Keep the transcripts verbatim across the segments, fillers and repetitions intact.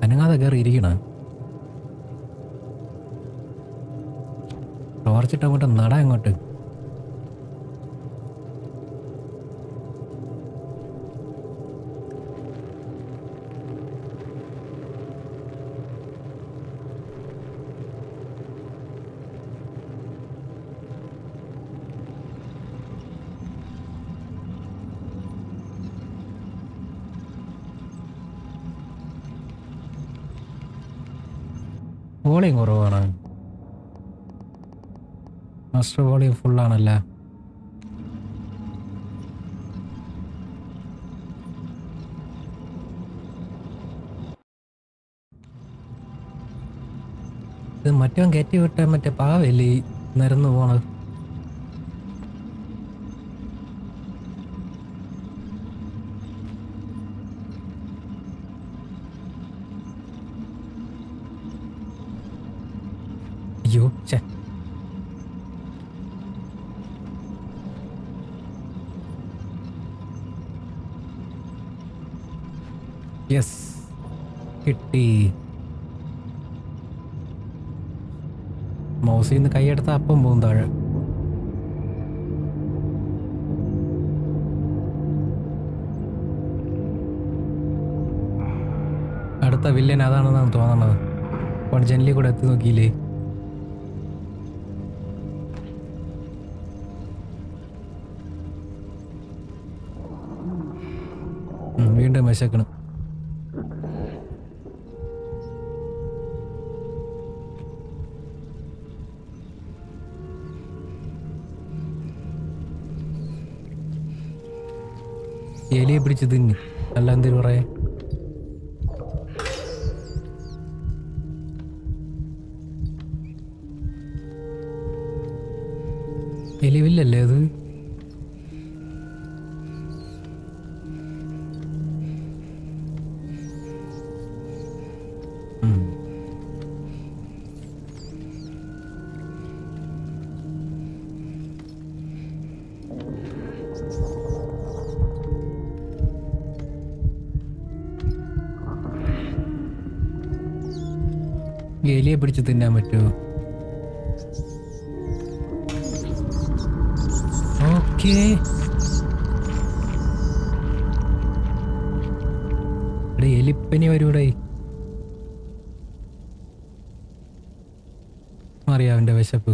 അനങ്ങാതെ കയറി ഇരിക്കണ ടോർച്ചിട്ട് അങ്ങോട്ട് നട അങ്ങോട്ട്. വോളിയം കുറവാണ്. മാസ്റ്റർ വോളിയം ഫുള്ളാണല്ലേ. ഇത് മറ്റവൻ കയറ്റി വിട്ട മറ്റേ പാവല്ലേ നിരന്നു പോണത്. അയ്യോ ചേ യെസ് കിട്ടി. മൗസിൽ നിന്ന് കൈയെടുത്ത അപ്പം പോകും താഴെ. അടുത്ത വില്ലൻ അതാണെന്നാണ് തോന്നണത്. അപ്പോൾ ജനലിൽ കൂടെ എത്തി നോക്കിയില്ലേ. വീണ്ടും വിശക്കണം. എലിയെ പിടിച്ച് തിന്നു അല്ല എന്തേലും പറയാ. എലിവില്ലല്ലേ അത്? എലിയെ പിടിച്ച് തിന്നാൻ പറ്റുമോ? ഓക്കേ ഇവിടെ എലിപ്പനി വരൂടെ. അറിയാം അവൻ്റെ വിശപ്പ്.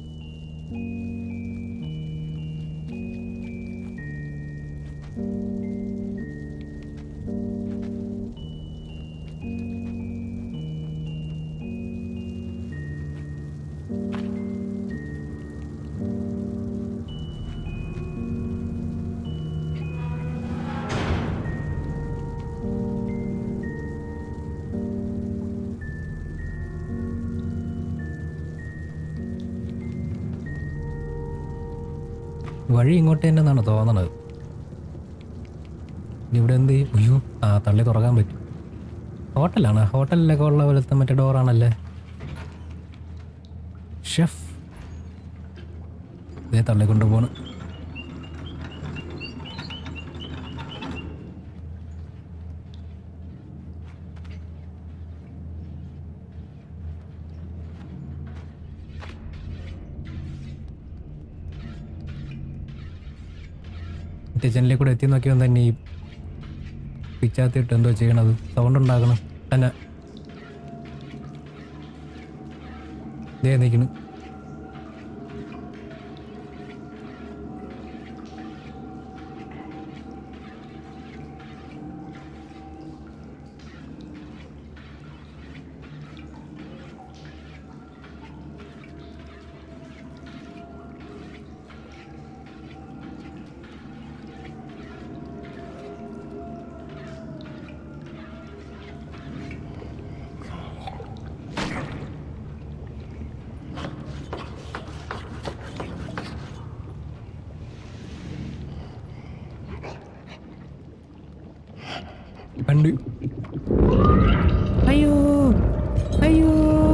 വഴി ഇങ്ങോട്ട് തന്നെ എന്നാണ് തോന്നണത്. ഇവിടെ എന്ത് ചെയ്യും? അയ്യോ ആ തള്ളി തുറക്കാൻ പറ്റും. ഹോട്ടലാണ്. ഹോട്ടലിലൊക്കെ ഉള്ള പോലത്തെ മറ്റേ ഡോറാണല്ലേ. ഷെഫ് ഇതേ തള്ളി കൊണ്ടുപോകണം. ജനലിൽ കൂടെ എത്തി നോക്കിയാൽ തന്നെ ഈ പിച്ചാത്തിട്ട് എന്തോ ചെയ്യണത്. സൗണ്ട് ഉണ്ടാക്കണം തന്നെ. ദേ നിൽക്കുന്നു. കണ്ട് അയ്യോ അയ്യോ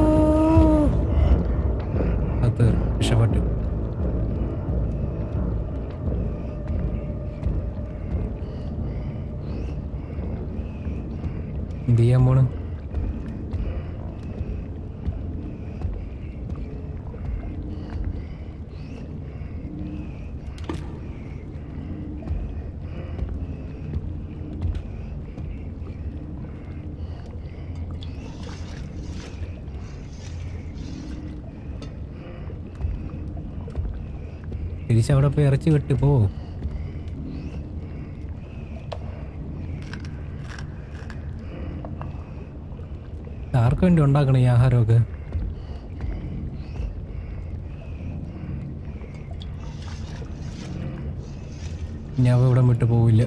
അത് രക്ഷപ്പെട്ടു. എന്ത് ചെയ്യാൻ പോണ്? തിരിച്ചവിടെ പോയി ഇറച്ചി വെട്ടി പോ. ആർക്ക് വേണ്ടി ഉണ്ടാക്കണം ഈ ആഹാരമൊക്കെ? ഞാൻ ഇവിടെ വിട്ടു പോവില്ല.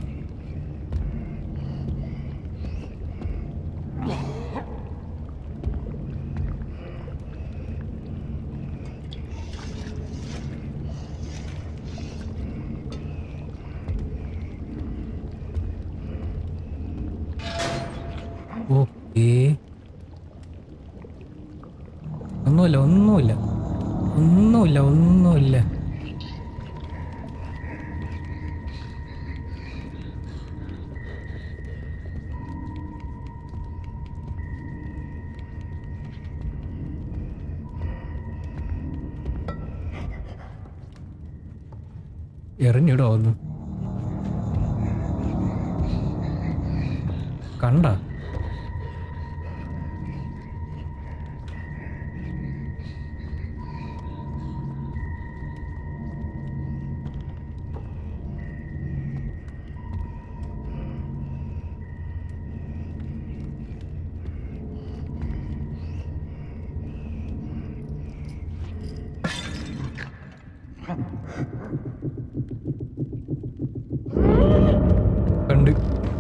ഓക്കേ, ഒന്നുമില്ല ഒന്നുമില്ല ഒന്നുമില്ല ഒന്നുമില്ല. എറിഞ്ഞിടോ ഒന്ന് കണ്ട. കണ്ട്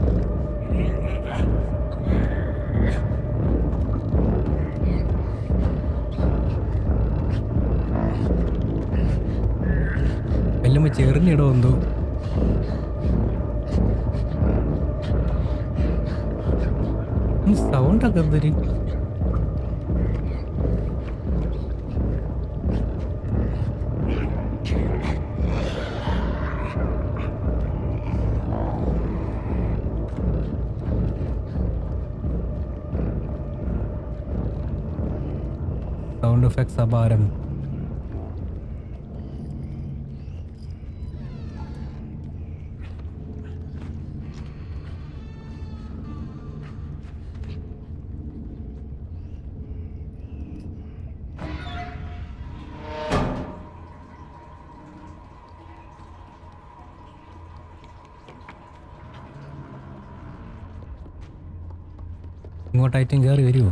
എല്ലാം ചെറിഞ്ഞിടോ എന്തോ. സൗണ്ടൊക്കെ എന്തൊരു സൗണ്ട് എഫക്ട്സ് അപാരം. ഇങ്ങോട്ടായിട്ടും കയറി വരുമോ?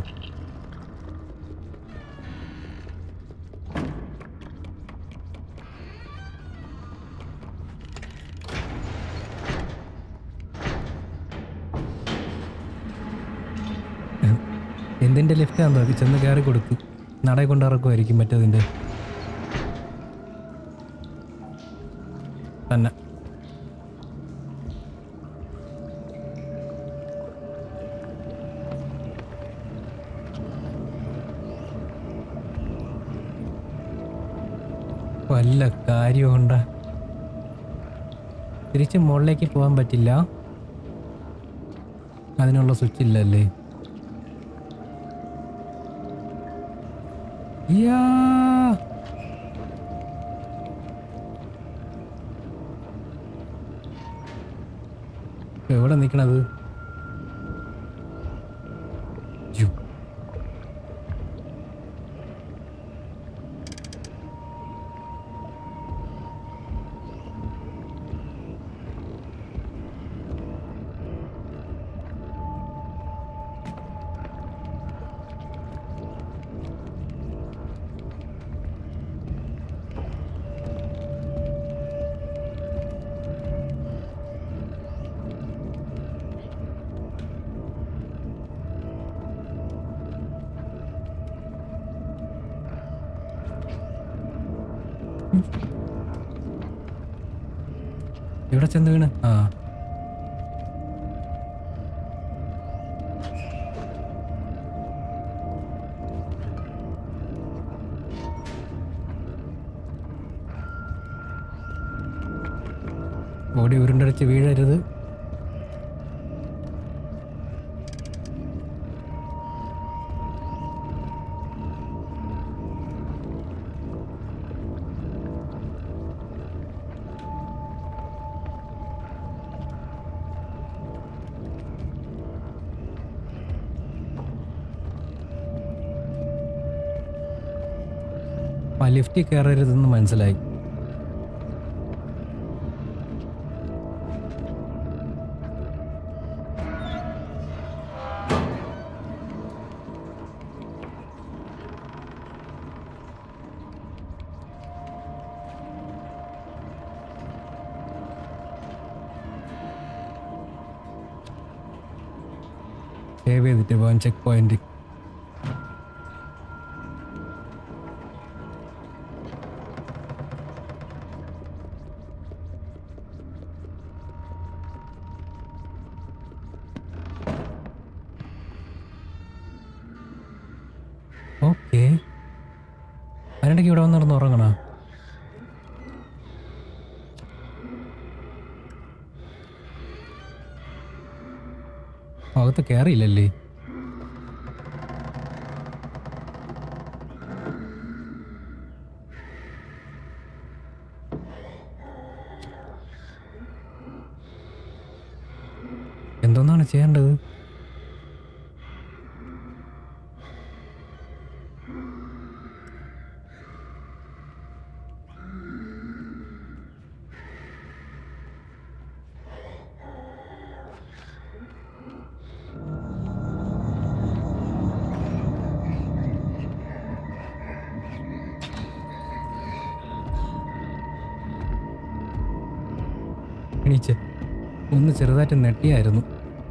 എന്തിൻ്റെ ലിഫ്റ്റാണെന്നോ അത് ചെന്ന് കയറി കൊടുത്തു. നടയെ കൊണ്ടിറക്കുമായിരിക്കും മറ്റേതിൻ്റെ തന്നെ. വല്ല കാര്യമുണ്ട? തിരിച്ച് മുകളിലേക്ക് പോകാൻ പറ്റില്ല, അതിനുള്ള സ്വിച്ച് ഇല്ലല്ലേ? യാ എവിടെ നിൽക്കണത്? ഇവിടെ ചെന്ന് വീണ്. ആ ബോഡി ഉരുണ്ടടിച്ച് വീഴരുത്. ആ ലിഫ്റ്റിൽ കയറരുതെന്ന് മനസ്സിലായി. സേവ് ചെയ്തിട്ട് പോകാൻ ചെക്ക് പോയിന്റ്. ഓക്കെ, അതിനിടയ്ക്ക് ഇവിടെ വന്നിടന്ന് ഉറങ്ങണ? അകത്ത് കയറിയില്ലല്ലേ? എന്തോന്നാണ് ചെയ്യേണ്ടത്? എണീച്ച് ഒന്ന് ചെറുതായിട്ട് നെട്ടിയായിരുന്നു.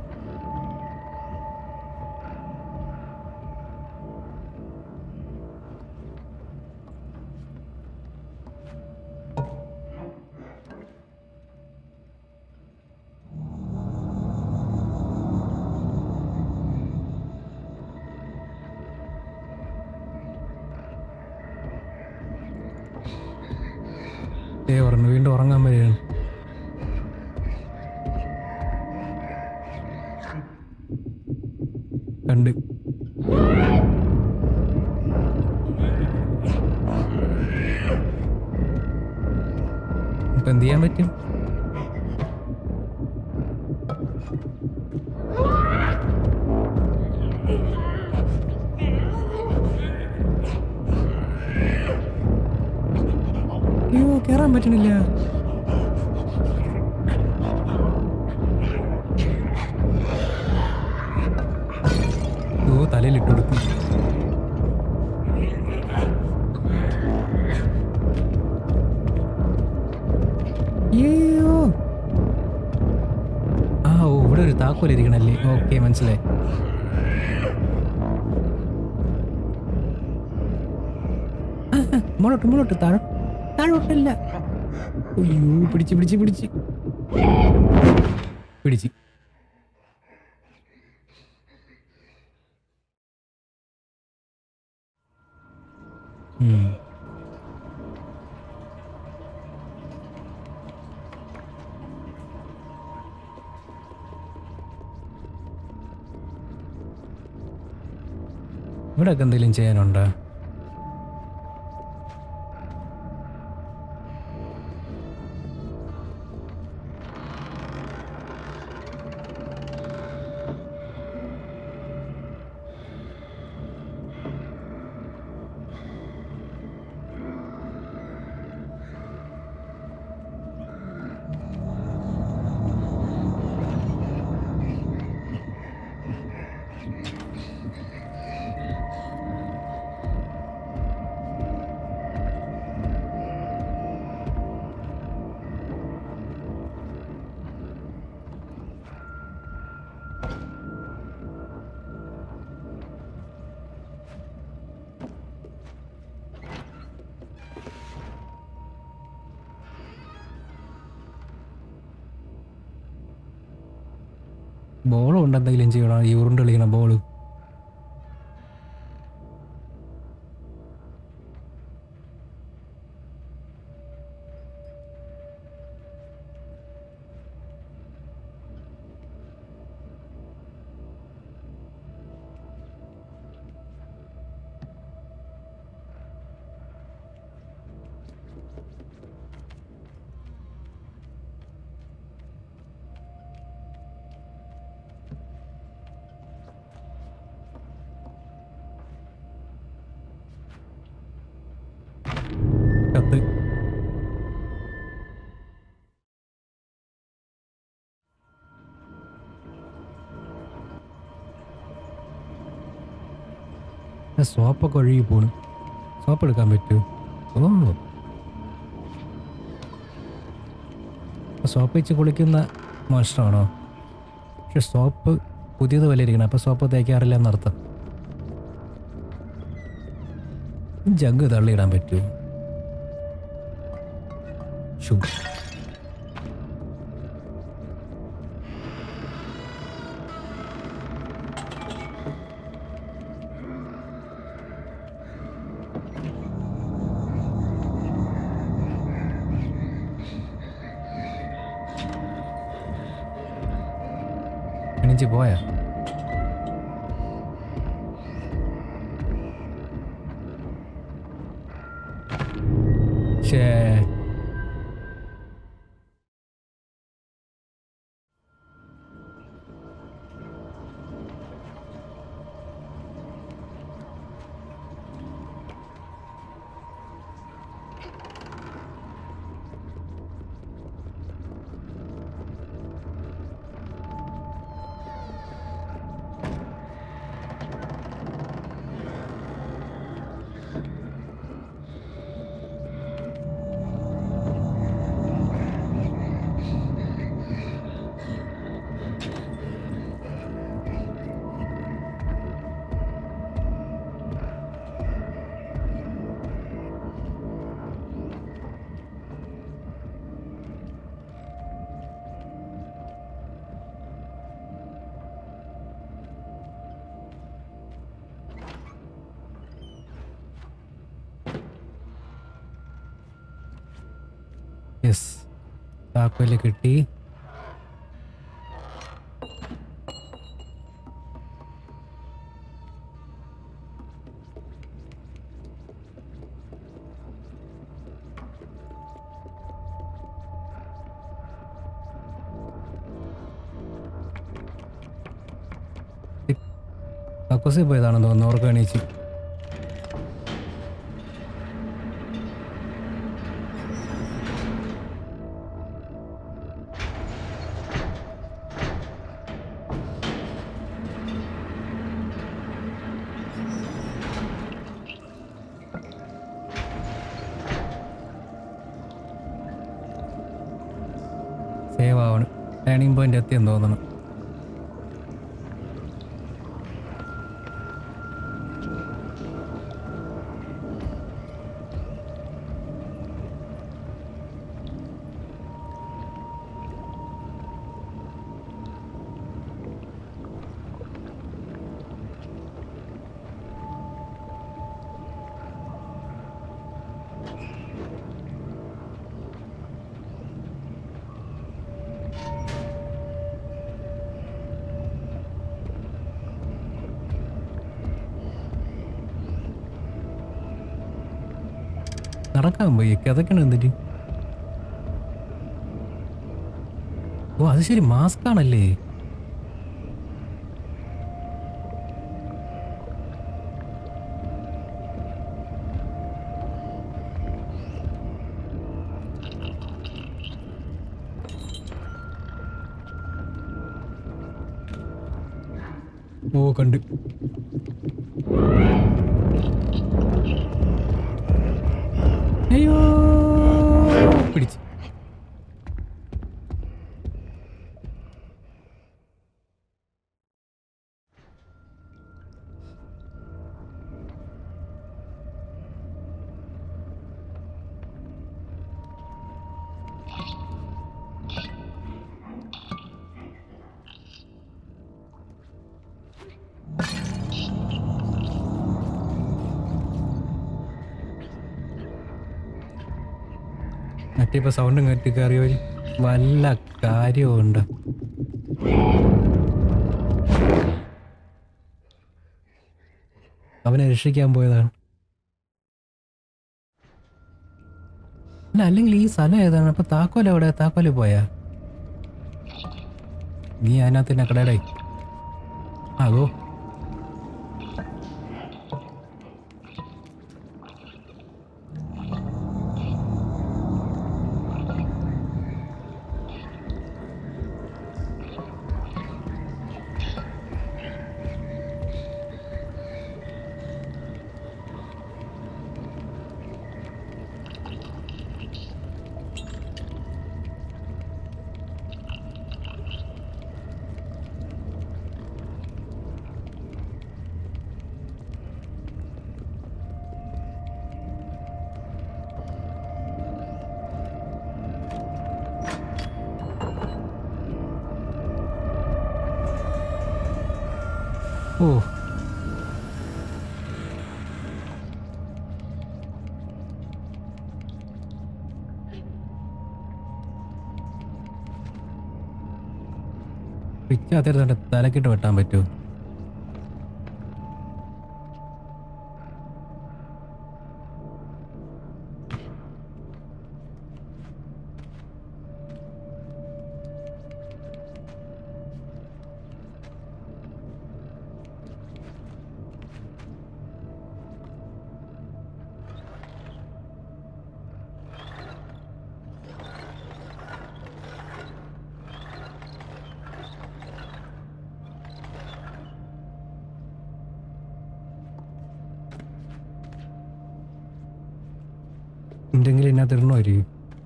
ഏ പറഞ്ഞു വീണ്ടും ഉറങ്ങാൻ വരികയാണ്. കണ്ട് ഇപ്പൊ എന്ത് ചെയ്യാൻ പറ്റും? അയ്യോ, കേറാൻ പറ്റണില്ല. ഓ, തലയിലിട്ട് കൊടുക്കും. അയ്യോ, ആ ഓ, ഇവിടെ ഒരു താക്കോലിരിക്കണല്ലേ. ഓക്കെ, മനസ്സിലായി. മുളോട്ട് മുളോട്ട് താഴെ താഴോട്ടല്ല. അയ്യോ, പിടിച്ച് പിടിച്ച് പിടിച്ച് പിടിച്ച് ഇവിടെയൊക്കെ എന്തെങ്കിലും ചെയ്യാനുണ്ടോ? ബോളും ഉണ്ട്, എന്തെങ്കിലും ചെയ്യണം. ഈ ഉരുണ്ട് കളിക്കണ ബോള്. കത്ത് സോപ്പൊക്കെ ഒഴുകി പോണു. സോപ്പ് എടുക്കാൻ പറ്റുമോ? ഓ, സോപ്പ് വെച്ച് കുളിക്കുന്ന മോശമാണോ? പക്ഷെ സോപ്പ് പുതിയത് പോലെ ഇരിക്കണം. അപ്പോൾ സോപ്പ് തേക്കാറില്ല എന്നർത്ഥം. ജഗ് തള്ളിയിടാൻ പറ്റുമോ? ഷൂ എണീച്ച് പോയാ? ശേ യെസ്, താക്കോല് കിട്ടി. കക്കൂസിൽ പോയതാണെന്ന് തോന്നുന്നു. ഓർക്ക് എണീച്ച് സേവ് ആവണം. ടേണിംഗ് പോയിന്റ് എത്തിയെന്ന് തോന്നണം. നടക്കാൻ പോയി കിതക്കണം എന്തിട്ട്? ഓ അത് ശരി, മാസ്ക് ആണല്ലേ. ഓ കണ്ട്. അയ്യോ പിടിച്ച്. മറ്റിപ്പോ സൗണ്ടും കെട്ടി കയറിയോ വല്ല കാര്യമുണ്ട്? അവനെ രക്ഷിക്കാൻ പോയതാണ്. അല്ല അല്ലെങ്കിൽ ഈ സ്ഥലം ഏതാണ്? അപ്പൊ താക്കോൽ എവിടെ? താക്കോല് പോയാ? നീ അതിനകത്ത് തന്നെ കടയുടെ ആകോ. ഓ പിച്ചാത്തിരുന്നെ തലക്കിട്ട് വെട്ടാൻ പറ്റുമോ? എന്തെങ്കിലും ഇതിനകത്ത് ഇടണമായിരിക്കും.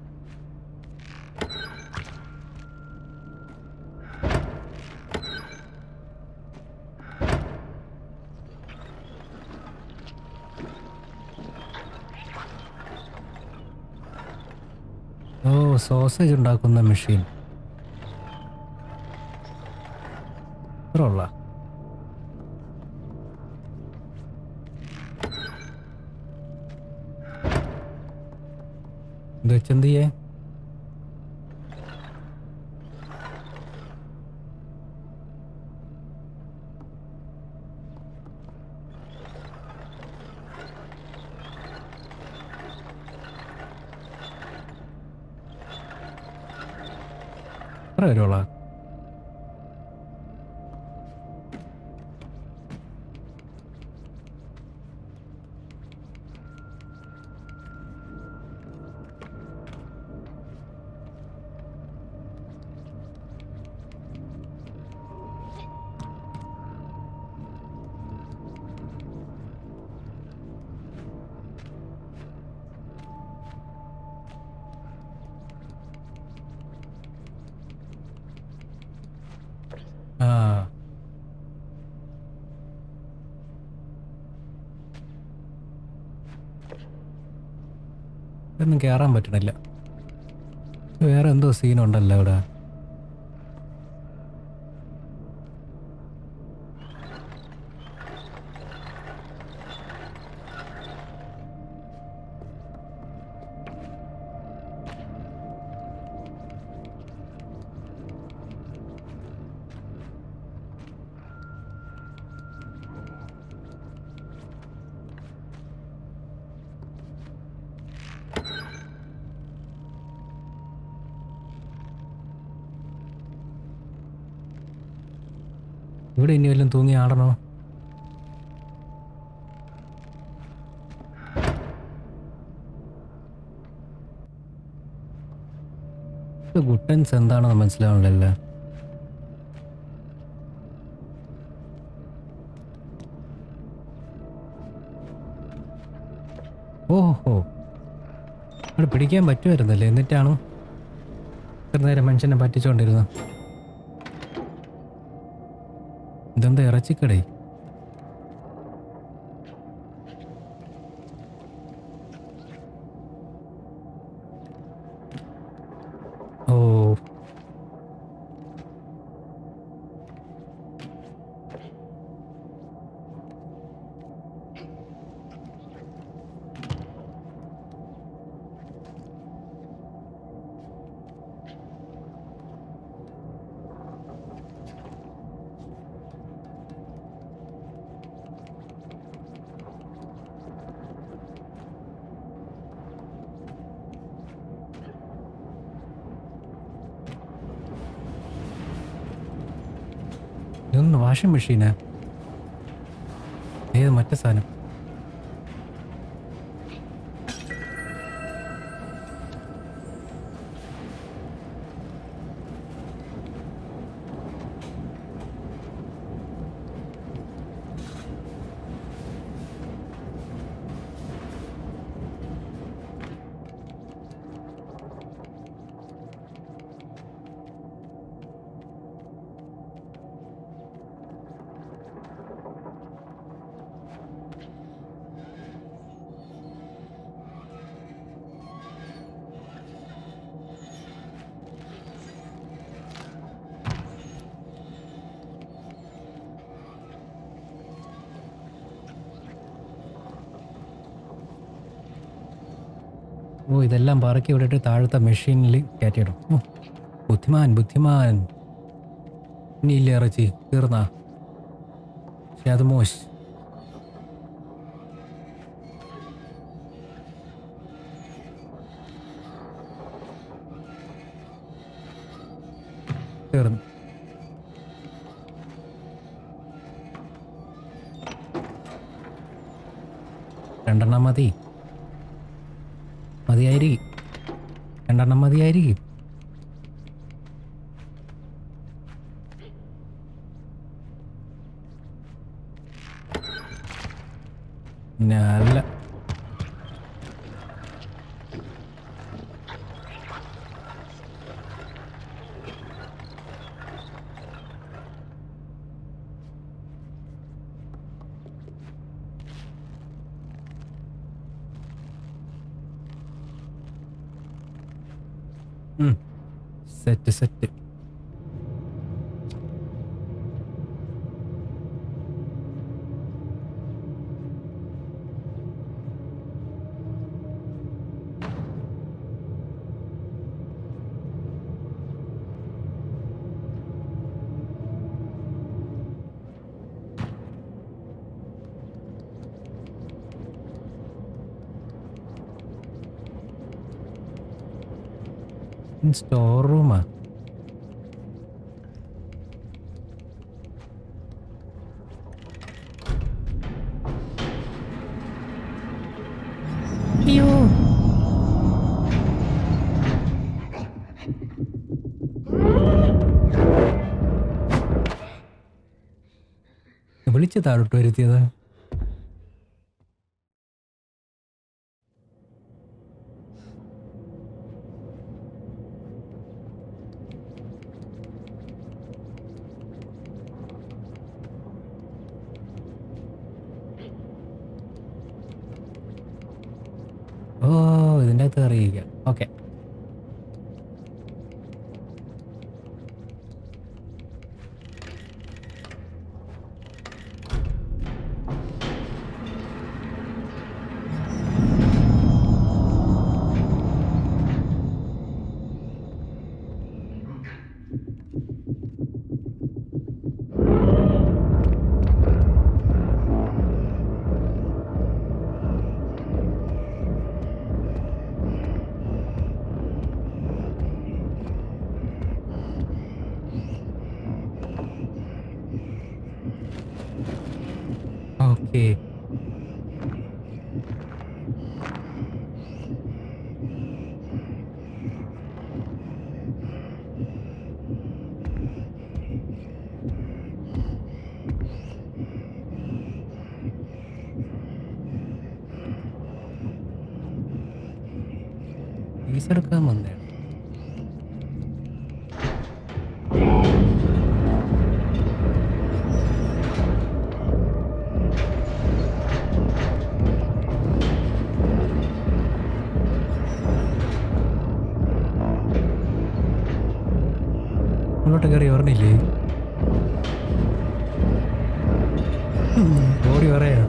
ഓ സോസേജ് ഉണ്ടാക്കുന്ന മെഷീൻ ഇത്രയുള്ള ഇത് വെച്ചെന്ത് ചെയ്യേ? എത്ര വരുവോളാ? ആ ഇതൊന്നും കയറാൻ പറ്റണില്ല. വേറെ എന്തോ സീനുണ്ടല്ലോ ഇവിടെ. ഇവിടെ ഇനി വല്ലതും തൂങ്ങി ആടണോ? ഇത് ഗുട്ടൻസ് എന്താണെന്ന് മനസ്സിലാവണല്ലോ. ഓഹോ ഇവിടെ പിടിക്കാൻ പറ്റുമായിരുന്നല്ലേ, എന്നിട്ടാണ് ഇത്ര നേരം മനുഷ്യനെ പറ്റിച്ചോണ്ടിരുന്നത്. ഇതെന്താ ഇറച്ചിക്കടേ? ഓ ഇതൊന്ന് വാഷിംഗ് മെഷീനാ? ഏത് മറ്റേ സാധനം? ഓ ഇതെല്ലാം പറക്കി വിട്ടിട്ട് താഴത്തെ മെഷീനിൽ കയറ്റിയിടും. ഓ ബുദ്ധിമാൻ ബുദ്ധിമാൻ. ഇനിയില്ല ഇറച്ചി തീർന്നാ. പക്ഷെ അത് മോശ്. തീർന്നു. രണ്ടെണ്ണം മതി. മതിയായിരിക്കും. രണ്ടെണ്ണം മതിയായിരിക്കും. നല്ല സെറ്റ് സെറ്റ്. സ്റ്റോർ റൂമാ? അയ്യോ വിളിച്ച് താഴോട്ട് വരുത്തിയത്. ഓ ഇതിൻ്റെ അകത്ത് അറിയിക്കാം. Okay okay. ഫീസെടുക്കാൻ വന്നേ. മുന്നോട്ട് കയറി ഓർണില്ലേ? ഓടി പറയാ.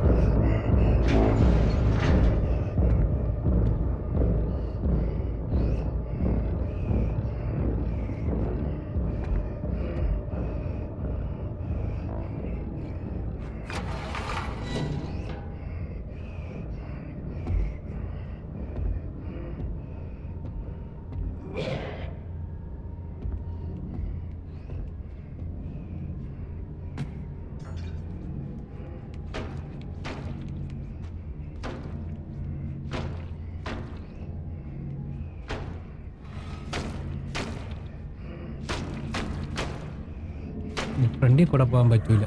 ഫ്രണ്ടിൽ കൂടെ പോകാൻ പറ്റൂല.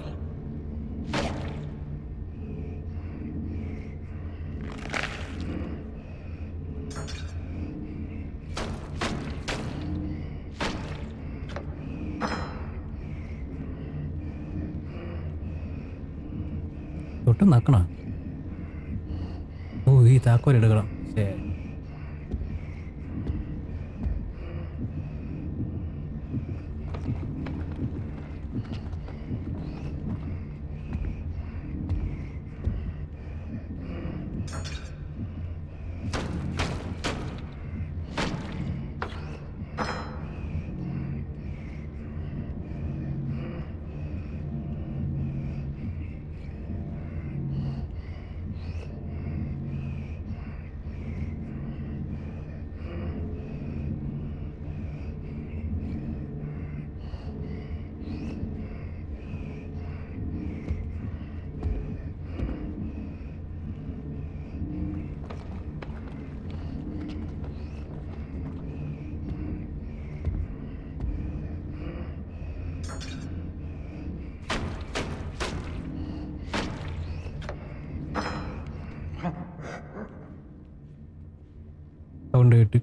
തൊട്ട് നക്കണ. ഓ ഈ താക്കോൽ എടുക്കണം. ശരി സൗണ്ട് കേട്ട്.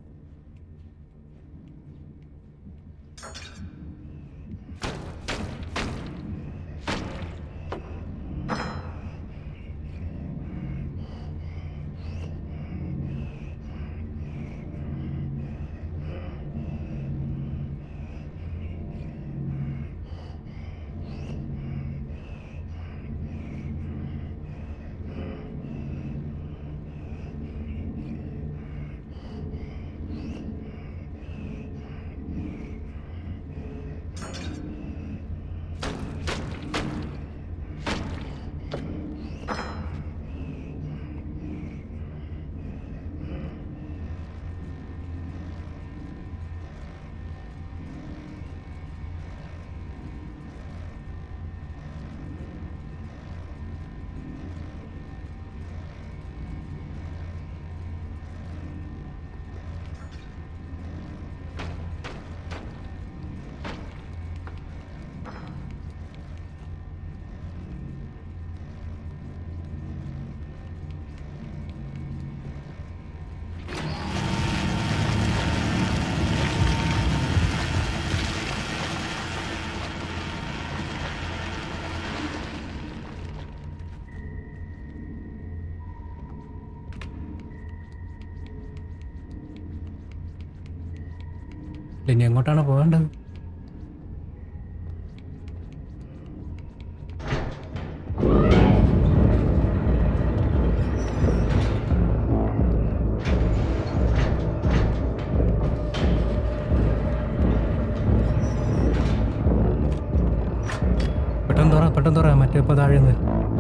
ഇനി എങ്ങോട്ടാണ് പോകേണ്ടത്? പെട്ടെന്ന് തുറ പെട്ടെന്ന് തുറ മറ്റേ ഇപ്പോൾ താഴേന്ന്.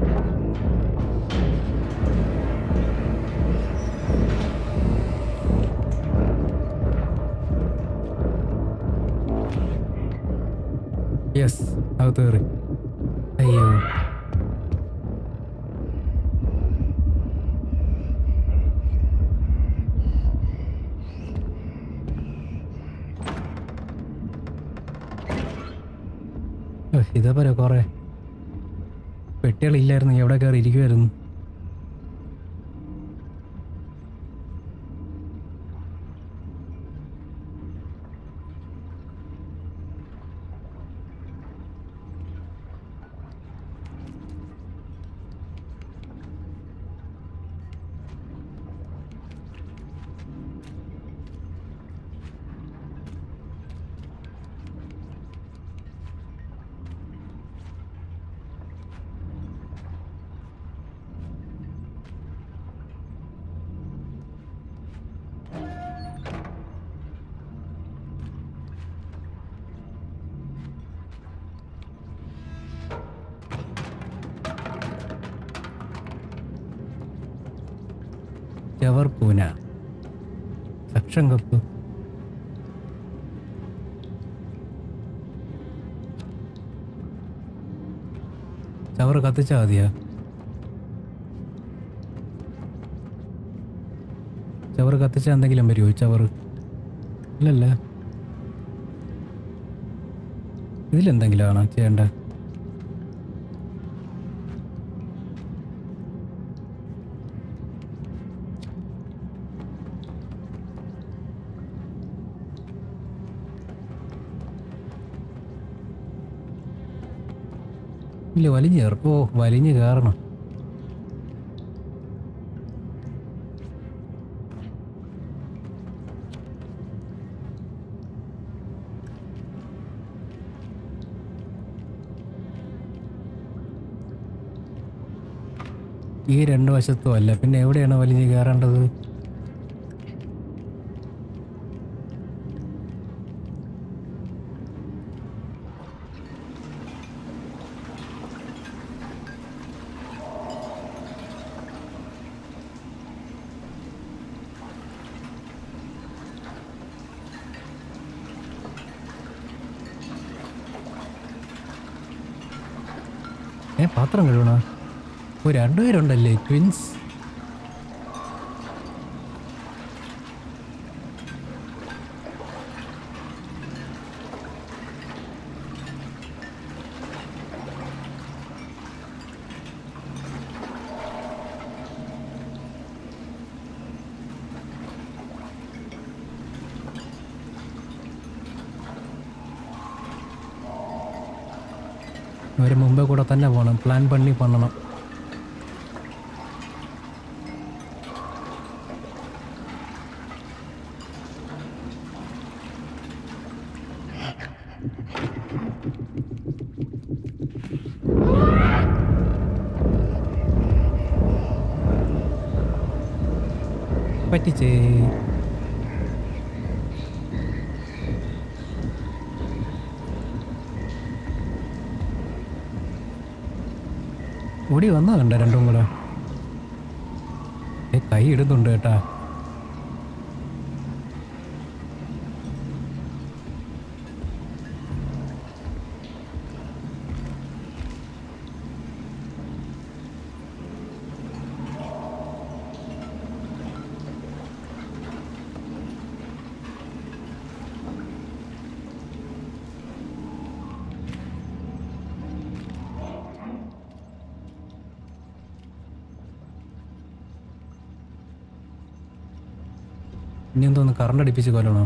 യെസ്, അകത്ത് കയറി. അയ്യോ, ഇതേപോലെ കുറെ പെട്ടികളില്ലായിരുന്നു, എവിടെ കയറി ഇരിക്കുമായിരുന്നു. ചവർ പൂന, സക്ഷൻ കപ്പ്. ചവറ് കത്തിച്ചാൽ മതിയാ? ചവറ് കത്തിച്ചാൽ എന്തെങ്കിലും വരുമോ? ചവറ് ഇല്ലല്ല. ഇതിലെന്തെങ്കിലും ആണോ ചെയ്യേണ്ടത്? ഇല്ല, വലിഞ്ഞ് കയറും. ഓ, വലിഞ്ഞ് കയറണം. ഈ രണ്ട് വശത്തും അല്ല, പിന്നെ എവിടെയാണ് വലിഞ്ഞ് കയറേണ്ടത്? ഏ, പാത്രം കഴുകണ? ഓ, രണ്ടുപേരുണ്ടല്ലേ, ട്വിൻസ്. ഇവർ മുമ്പേ കൂടെ തന്നെ പോകണം, പ്ലാൻ പണി പണണം. പറ്റിച്ചേ. ഓടി വന്നാ കണ്ട രണ്ടും കൂടെ. കൈ ഇടുന്നുണ്ട് കേട്ടാ. ഇനി എന്തോന്ന് കറണ്ട് അടിപ്പിച്ച് കൊല്ലണോ?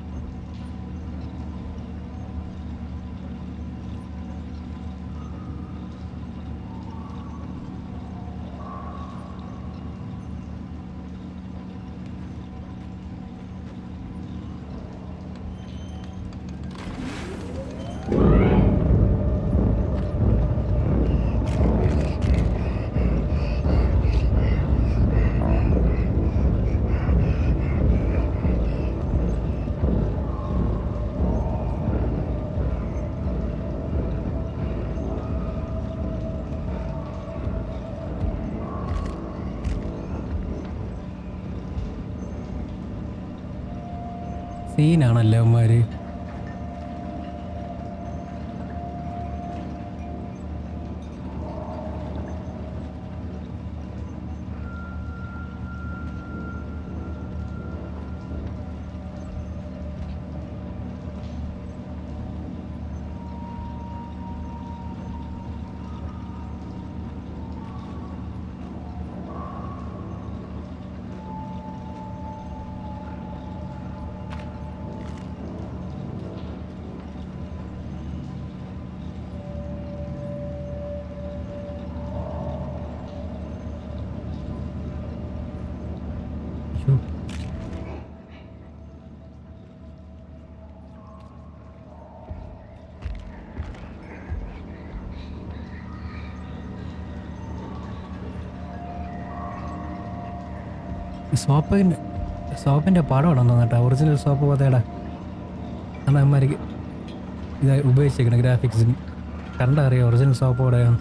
സീനാണല്ലേ അവന്മാര്. സോപ്പിൻ്റെ സോപ്പിൻ്റെ പടമാണെന്ന് തോന്നട്ടെ, ഒറിജിനൽ സോപ്പ് പോതേടാ. കാരണം അമ്മമാർക്ക് ഇത് ഉപയോഗിച്ചേക്കണം ഗ്രാഫിക്സിന്. കണ്ടറിയാം ഒറിജിനൽ സോപ്പ് പോടെയാണ്.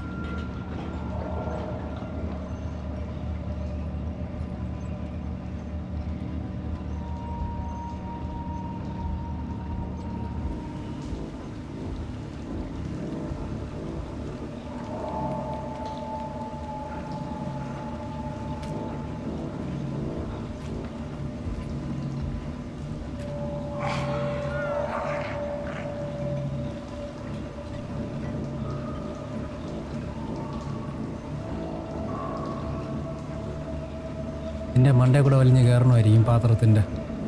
എൻ്റെ മണ്ടേ കൂടെ വലിഞ്ഞ് കയറണമായിരിക്കും പാത്രത്തിൻ്റെ.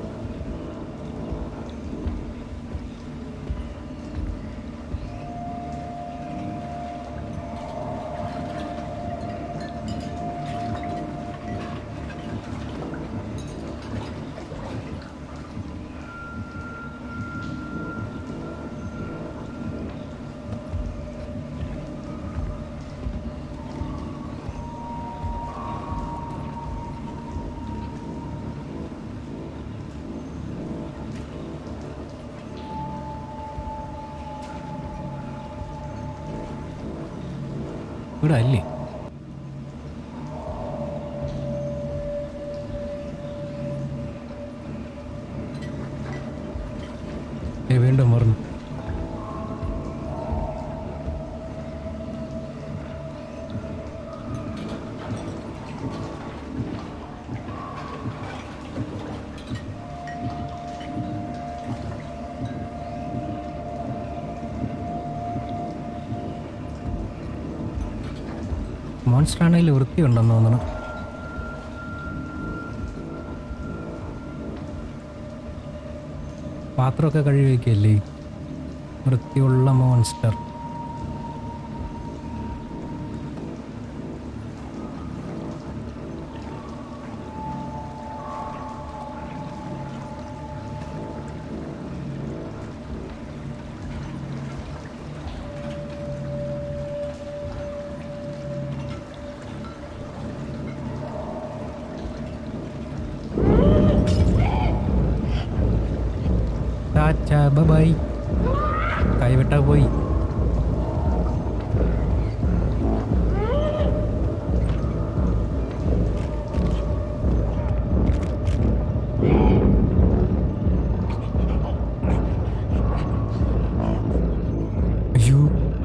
ഇവിടെ അല്ലേ വീണ്ടും പറഞ്ഞു. മോൺസ്റ്റർ ആണെങ്കിൽ വൃത്തിയുണ്ടെന്ന് തോന്നണം. പാത്രമൊക്കെ കഴുകി വയ്ക്കല്ലേ, വൃത്തിയുള്ള മോൺസ്റ്റർ. ബൈ. കൈവിട്ടാ പോയി. അയ്യോ,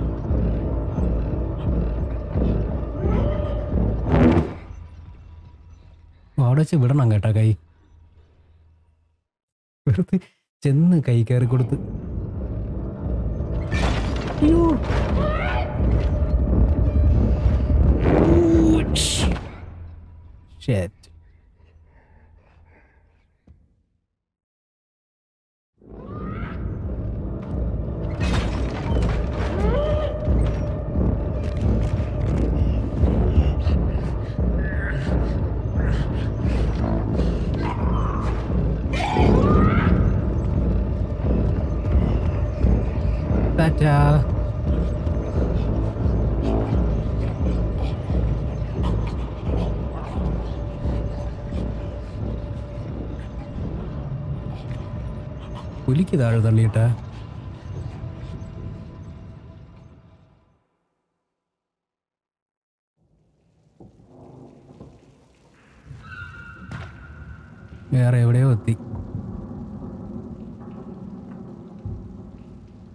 അവിടെ വെച്ച് വിടണം കേട്ടാ കൈ. വെറുതെ ചെന്ന് കൈ കയറി കൊടുത്ത്. അയ്യോ, ഷേറ്റ്. ടാറ്റാ. പുലിക്ക് താഴെ തള്ളിയിട്ടാ. വേറെ എവിടെയോ എത്തി.